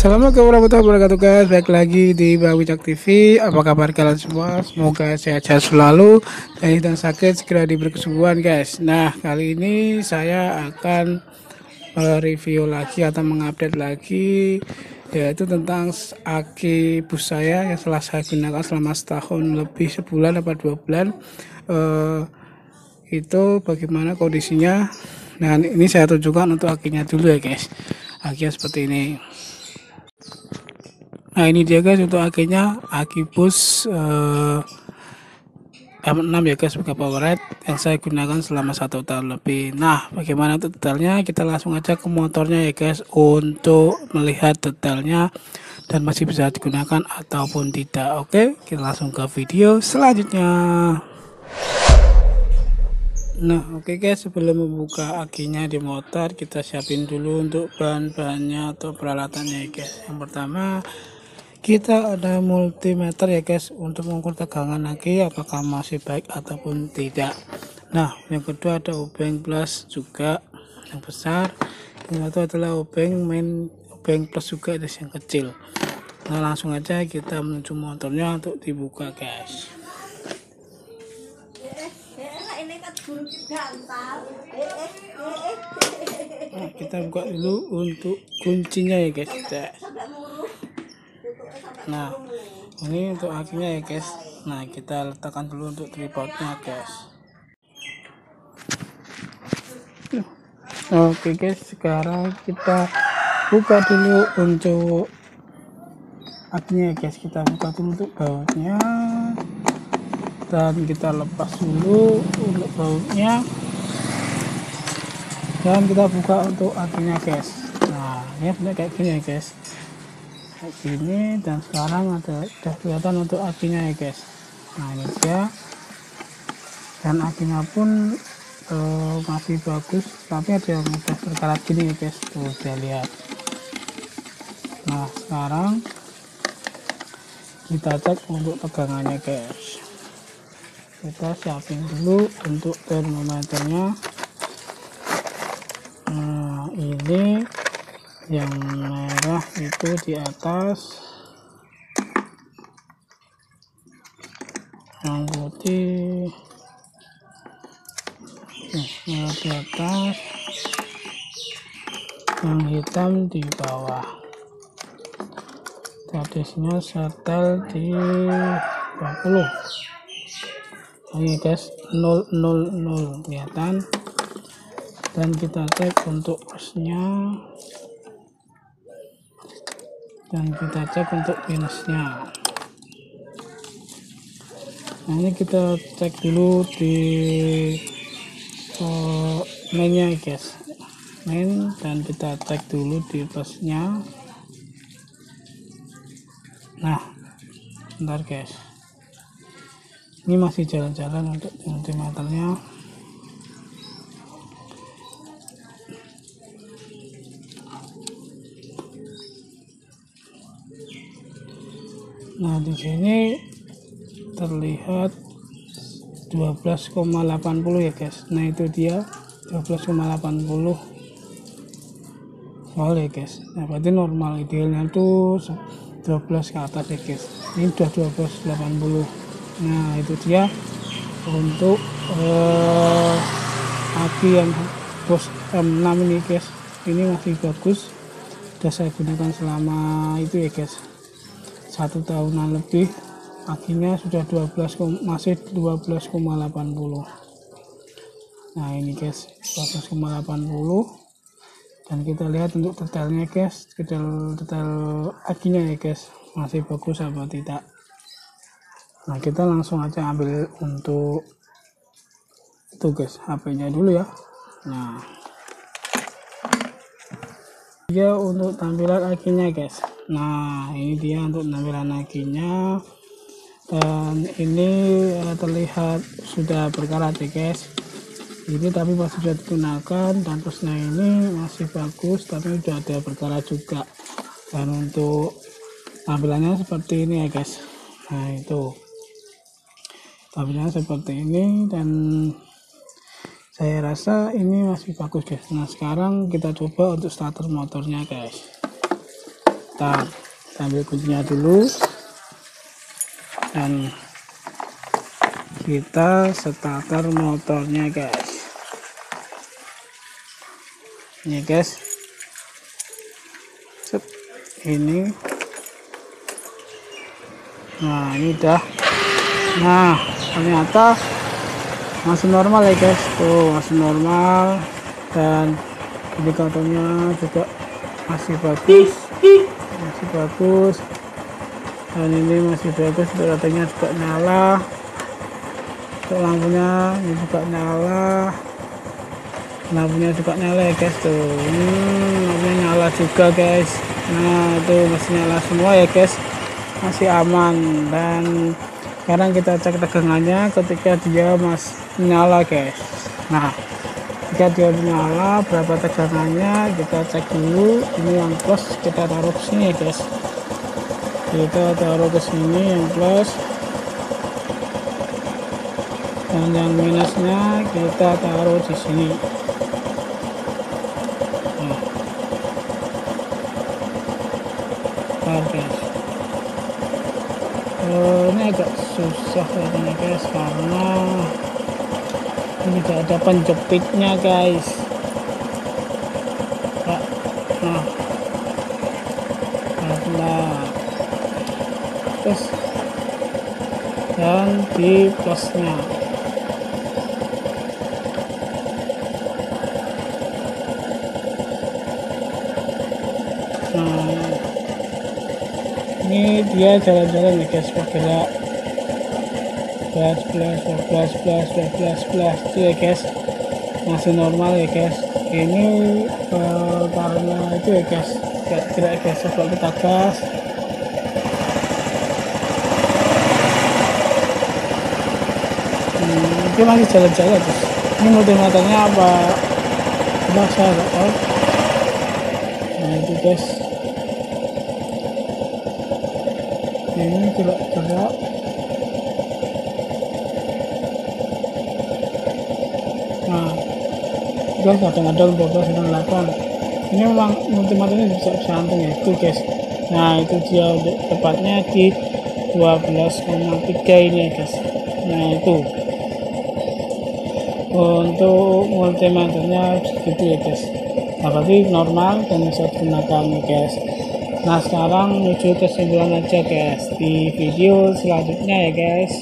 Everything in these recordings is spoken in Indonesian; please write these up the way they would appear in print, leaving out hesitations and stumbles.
Assalamualaikum warahmatullahi wabarakatuh guys. Baik lagi di Bang Wicak TV. Apa kabar kalian semua? Semoga sehat-sehat selalu dan sakit segera diberi kesembuhan guys. Nah, kali ini saya akan review lagi atau mengupdate lagi, yaitu tentang aki bus saya yang telah saya gunakan selama setahun lebih, sebulan atau 2 bulan. Itu bagaimana kondisinya. Nah, ini saya tunjukkan untuk akinya dulu ya guys. Akinya seperti ini. Nah, ini dia guys untuk akinya, aki bus M6 ya guys, pakai powerhead yang saya gunakan selama 1 tahun lebih. Nah, bagaimana untuk detailnya, kita langsung aja ke motornya ya guys untuk melihat detailnya dan masih bisa digunakan ataupun tidak. Oke, kita langsung ke video selanjutnya. Nah, oke guys, sebelum membuka akinya di motor, kita siapin dulu untuk bahan-bahannya atau peralatannya ya guys. Yang pertama, kita ada multimeter ya guys untuk mengukur tegangan aki apakah masih baik ataupun tidak. Nah, yang kedua ada obeng plus juga yang besar. Yang satu adalah obeng plus juga ada yang kecil. Nah, langsung aja kita menuju motornya untuk dibuka guys. Nah, kita buka dulu untuk kuncinya ya guys. Nah, ini untuk akinya ya guys. Nah, kita letakkan dulu untuk tripodnya guys. Oke guys, sekarang kita buka dulu untuk akinya ya guys. Kita buka dulu untuk bautnya dan kita lepas dulu untuk bautnya dan kita buka untuk akinya guys. Nah, ini punya kayak gini ya guys, kayak gini. Dan sekarang udah kelihatan untuk akinya ya guys. Nah, ini dia, dan akinya pun masih bagus, tapi ada yang udah berkarat gini ya guys, tuh bisa lihat. Nah, sekarang kita cek untuk tegangannya guys. Kita siapin dulu untuk termometernya. Nah, ini yang merah itu di atas, yang putih merah di atas, yang hitam di bawah. Radiusnya setel di 20. Ini guys 000 kelihatan. Dan kita cek untuk plusnya dan kita cek untuk minusnya. Nah, ini kita cek dulu di mainnya guys, main, dan kita cek dulu di plusnya. Nah, bentar guys, ini masih jalan-jalan untuk multimeternya. Nah, di sini terlihat 12,80 ya guys. Nah, itu dia 12,80 volt ya guys. Nah, berarti normal, idealnya tuh 12 ke atas ya guys. Ini udah 12,80. Nah, itu dia untuk aki yang bos M6 ini guys. Ini masih bagus, udah saya gunakan selama itu ya guys, 1 tahunan lebih. Akinya sudah masih 12,80. Nah, ini guys 12,80. Dan kita lihat untuk detailnya guys, detail akinya ya guys, masih bagus apa tidak. Nah, kita langsung aja ambil untuk itu guys, HP-nya dulu ya. Nah, dia untuk tampilan akinya guys. Nah, ini dia untuk tampilan akinya. Dan ini terlihat sudah berkarat ya guys. Ini tapi masih bisa digunakan, dan terusnya ini masih bagus tapi sudah ada berkarat juga. Dan untuk tampilannya seperti ini ya guys. Nah, itu tampilannya seperti ini, dan saya rasa ini masih bagus guys. Nah, sekarang kita coba untuk starter motornya guys. start. Ambil kuncinya dulu dan kita starter motornya guys. Ini guys, ini, nah ini udah, nah ternyata masih normal ya guys, tuh masih normal, dan indikatornya juga masih bagus, dan ini masih bagus, indikatornya juga nyala, untuk lampunya ini juga nyala, ya guys, tuh lampunya nyala juga guys. Nah itu masih nyala semua ya guys, masih aman. Dan sekarang kita cek tegangannya ketika dia masih nyala guys. Nah jika dia menyala berapa tegangannya kita cek dulu. Ini yang plus kita taruh ke sini ya guys, kita taruh ke sini yang plus, dan yang minusnya kita taruh di sini. Nah guys, ini agak susah ini guys karena ini tidak ada penjepitnya guys. Nah terus dan di plusnya. Nah ini dia jalan-jalan ya guys, bergerak, plus itu ya guys, masih normal ya guys. Ini karena itu ya guys, gerak guys. Coba kita gas, ini masih jalan-jalan guys. Ini multimeternya apa enggak, saya nggak tahu. Nah itu guys, ini gerak. Nah guys, kadang-kadang 12,8. Ini memang multimeternya bisa santung ya itu guys. Nah itu dia untuk tepatnya di 12,3 ini ya guys. Nah itu untuk multimeternya segitu ya guys. Nah berarti normal dan bisa digunakan ya guys. Nah sekarang menuju kesimpulan aja guys di video selanjutnya ya guys.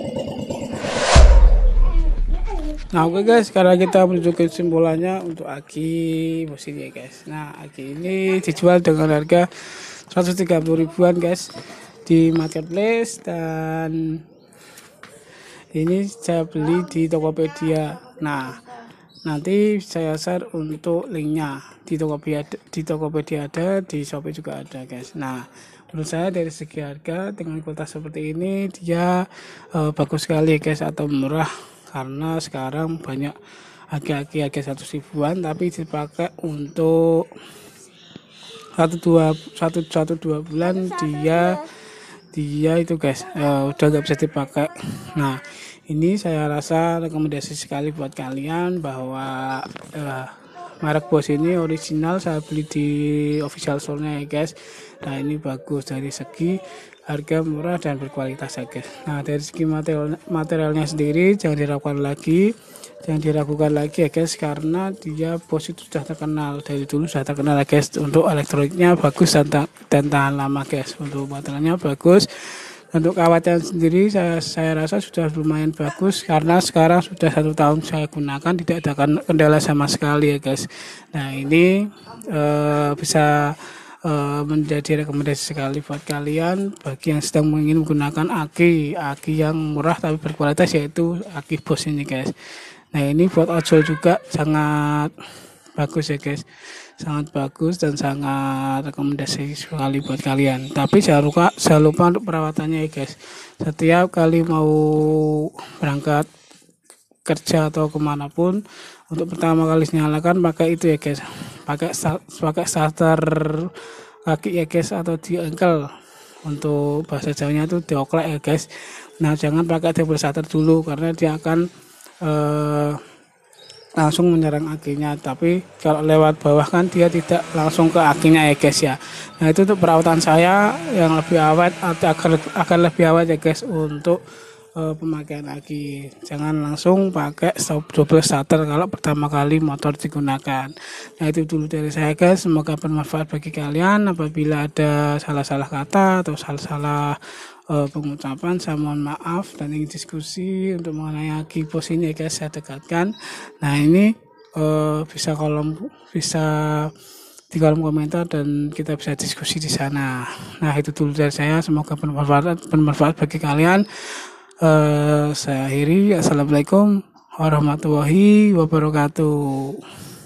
Nah oke guys, sekarang kita menuju kesimpulannya untuk aki mesin ya guys. Nah aki ini dijual dengan harga 130 ribuan guys di marketplace, dan ini saya beli di Tokopedia. Nah nanti saya share untuk linknya di Tokopedia ada, di Shopee juga ada guys. Nah menurut saya dari segi harga dengan kualitas seperti ini dia bagus sekali guys, atau murah, karena sekarang banyak aki-aki harga 100 ribuan tapi dipakai untuk 1-2 bulan dia itu guys udah nggak bisa dipakai. Nah ini saya rasa rekomendasi sekali buat kalian bahwa merek Bosch ini original, saya beli di official store-nya ya guys. Nah ini bagus dari segi harga, murah dan berkualitas ya guys. Nah dari segi materialnya sendiri jangan diragukan lagi ya guys, karena dia Bosch itu sudah terkenal dari dulu, sudah terkenal ya guys. Untuk elektroniknya bagus dan tahan lama guys. Untuk materialnya bagus. Untuk kawatnya sendiri saya rasa sudah lumayan bagus, karena sekarang sudah 1 tahun saya gunakan, tidak ada kendala sama sekali ya guys. Nah ini bisa menjadi rekomendasi sekali buat kalian bagi yang sedang ingin menggunakan aki yang murah tapi berkualitas, yaitu aki Bosch ini guys. Nah ini buat ojol juga sangat bagus ya guys, sangat bagus dan sangat rekomendasi sekali buat kalian. Tapi jangan lupa untuk perawatannya ya guys. Setiap kali mau berangkat kerja atau kemanapun, untuk pertama kali nyalakan pakai itu ya guys, pakai starter kaki ya guys, atau di engkel, untuk bahasa Jawanya itu dioklek ya guys. Nah jangan pakai double starter dulu, karena dia akan langsung menyerang akinya, tapi kalau lewat bawah kan dia tidak langsung ke akinya ya guys ya. Nah itu untuk perawatan saya yang lebih awet atau agar lebih awet ya guys untuk pemakaian aki. Jangan langsung pakai double starter kalau pertama kali motor digunakan. Nah itu dulu dari saya guys, semoga bermanfaat bagi kalian. Apabila ada salah-salah kata atau salah-salah pengucapan, saya mohon maaf, dan ingin diskusi untuk mengenai aki bos ini ya guys, saya dekatkan. Nah ini bisa di kolom komentar dan kita bisa diskusi di sana. Nah itu dulu dari saya, semoga bermanfaat bagi kalian. Saya akhiri, assalamualaikum warahmatullahi wabarakatuh.